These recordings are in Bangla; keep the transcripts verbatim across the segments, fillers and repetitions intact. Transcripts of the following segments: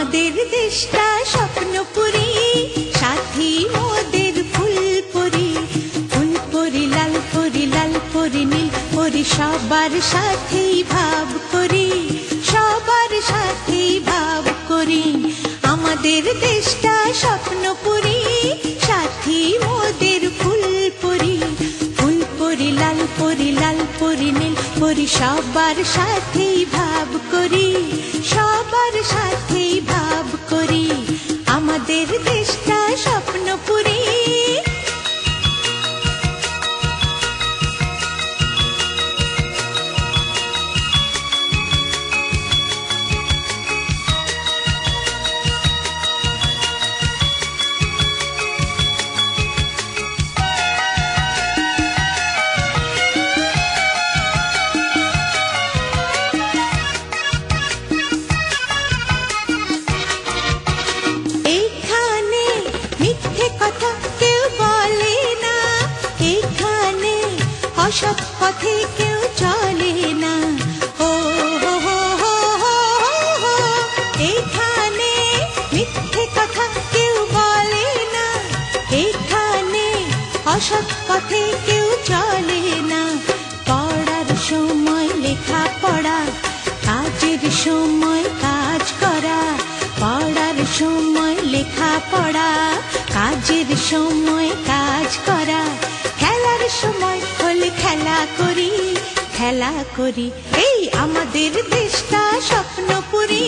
আমাদের দেশটা স্বপ্নপুরী, সাথী মোদের ফুলপুরি। ফুলপুরি লাল পরি, লাল পরি নীল পরি, সবার সাথেই ভাব করি, সবার সাথেই ভাব করি। আমাদের দেশটা স্বপ্নপুরী, সাথী মোদের ফুলপুরি। ফুলপুরি লাল পরি, লাল পরি নীল পরি, সবার সাথেই ভাব করি, সবার সাথেই ভাব করি। আমাদের দেশটা স্বপ্নপুরী। অসৎ পথে কেউ চলে না, ও হো হো হো হো হো। এখানে মিথ্যে কথা কেউ বলে না, এখানে অসৎ পথে কেউ চলে না। পড়ার সময় লেখা পড়া, কাজের সময় কাজ করা। পড়ার সময় লেখা পড়া, কাজের সময় কাজ করা। খেলার সময় হলে খেলা করি, খেলা করি। এই আমাদের দেশটা স্বপ্নপুরী।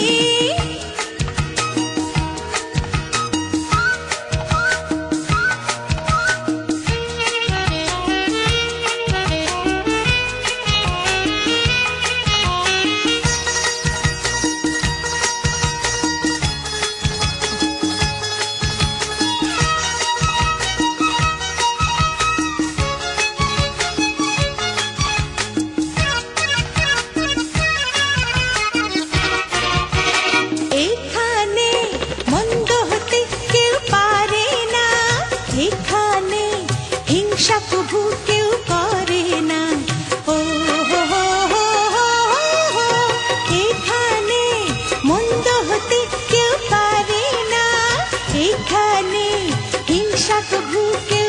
এখানে হিংসা প্রভু কেউ করে না, ও হো হো হো হো হো। এখানে মন্দ হতে কেউ পারে না, এখানে হিংসা প্রভু কেউ